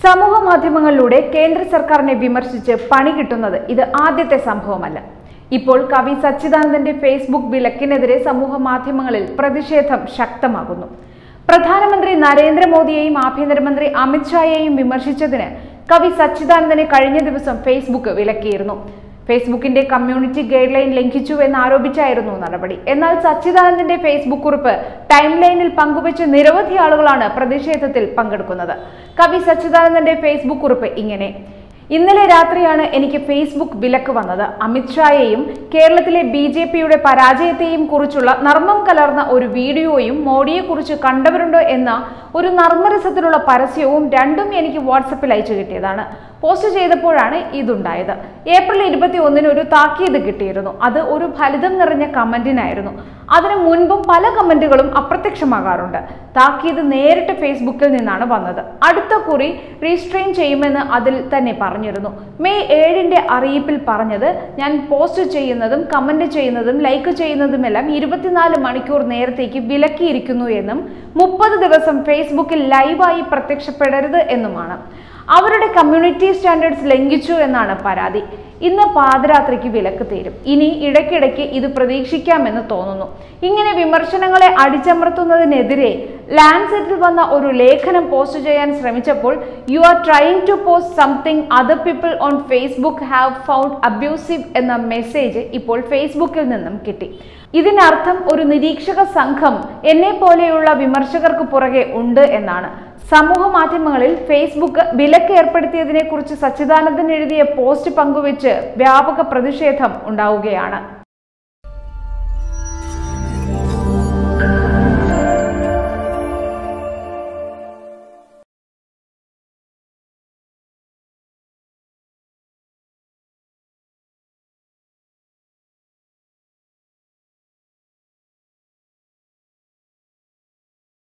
സമൂഹ മാധ്യമങ്ങളിലൂടെ കേന്ദ്ര സർക്കാരിനെ വിമർശിച്ച് പണി കിട്ടുന്നത് ഇത് ആദ്യത്തെ സംഭവമല്ല. ഇപ്പോൾ കവി സച്ചിദാനന്ദന്റെ ഫേസ്ബുക്ക് വിലക്കിനെതിരെ സമൂഹ മാധ്യമങ്ങളിൽ പ്രതിഷേധം ശക്തമാകുന്നു. പ്രധാനമന്ത്രി നരേന്ദ്രമോദിയെയും ആഭ്യന്തരമന്ത്രി അമിത്ഷായെയും വിമർശിച്ചതിന് കവി സച്ചിദാനന്ദനെ കഴിഞ്ഞ ദിവസം ഫേസ്ബുക്ക് വിലക്കിയിരുന്നു. ഫേസ്ബുക്കിന്റെ കമ്മ്യൂണിറ്റി ഗൈഡ് ലൈൻ ലംഘിച്ചു എന്നാരോപിച്ചായിരുന്നു നടപടി. എന്നാൽ സച്ചിദാനന്ദന്റെ ഫേസ്ബുക്ക് കുറിപ്പ് ടൈം ലൈനിൽ പങ്കുവച്ച് നിരവധി ആളുകളാണ് പ്രതിഷേധത്തിൽ പങ്കെടുക്കുന്നത്. കവി സച്ചിദാനന്ദന്റെ ഫേസ്ബുക്ക് കുറിപ്പ് ഇങ്ങനെ: ഇന്നലെ രാത്രിയാണ് എനിക്ക് ഫേസ്ബുക്ക് വിലക്ക് വന്നത്. അമിത്ഷായെയും കേരളത്തിലെ BJPയുടെ പരാജയത്തെയും കുറിച്ചുള്ള നർമ്മം കലർന്ന ഒരു വീഡിയോയും മോഡിയെക്കുറിച്ച് കണ്ടവരുണ്ടോ എന്ന ഒരു നർമ്മരസത്തിലുള്ള പരസ്യവും രണ്ടും എനിക്ക് വാട്സപ്പിൽ അയച്ചു കിട്ടിയതാണ്. പോസ്റ്റ് ചെയ്തപ്പോഴാണ് ഇതുണ്ടായത്. ഏപ്രിൽ 21 ഒരു താക്കീത് കിട്ടിയിരുന്നു. അത് ഒരു ഫലിതം നിറഞ്ഞ കമന്റിനായിരുന്നു. അതിനു മുൻപും പല കമന്റുകളും അപ്രത്യക്ഷമാകാറുണ്ട്. താക്കീത് നേരിട്ട് ഫേസ്ബുക്കിൽ നിന്നാണ് വന്നത്. അടുത്ത കുറി റീസ്ട്രെയിൻ ചെയ്യുമെന്ന് അതിൽ തന്നെ പറഞ്ഞിരുന്നു. മെയ് 7 അറിയിപ്പിൽ പറഞ്ഞത് ഞാൻ പോസ്റ്റ് ചെയ്യുന്നതും കമന്റ് ചെയ്യുന്നതും ലൈക്ക് ചെയ്യുന്നതുമെല്ലാം 24 മണിക്കൂർ നേരത്തേക്ക് വിലക്കിയിരിക്കുന്നു എന്നും 30 ദിവസം ഫേസ്ബുക്കിൽ ലൈവായി പ്രത്യക്ഷപ്പെടരുത് എന്നുമാണ്. അവരുടെ കമ്മ്യൂണിറ്റി സ്റ്റാൻഡേർഡ്സ് ലംഘിച്ചു എന്നാണ് പരാതി. ഇന്ന് പാതിരാത്രിക്ക് വിലക്ക് തീരും. ഇനി ഇടയ്ക്കിടയ്ക്ക് ഇത് പ്രതീക്ഷിക്കാമെന്ന് തോന്നുന്നു. ഇങ്ങനെ വിമർശനങ്ങളെ അടിച്ചമർത്തുന്നതിനെതിരെ ലാൻഡ്സെറ്റിൽ വന്ന ഒരു ലേഖനം പോസ്റ്റ് ചെയ്യാൻ ശ്രമിച്ചപ്പോൾ you are trying to post something other people on Facebook have found abusive എന്ന മെസ്സേജ് ഇപ്പോൾ ഫേസ്ബുക്കിൽ നിന്നും കിട്ടി. ഇതിനർത്ഥം ഒരു നിരീക്ഷക സംഘം എന്നെ പോലെയുള്ള വിമർശകർക്ക് പുറകെ ഉണ്ട് എന്നാണ്. സമൂഹ മാധ്യമങ്ങളിൽ ഫേസ്ബുക്ക് വിലക്ക് ഏർപ്പെടുത്തിയതിനെ കുറിച്ച് സച്ചിദാനന്ദൻ എഴുതിയ പോസ്റ്റ് പങ്കുവെച്ച് വ്യാപക പ്രതിഷേധം ഉണ്ടാവുകയാണ്.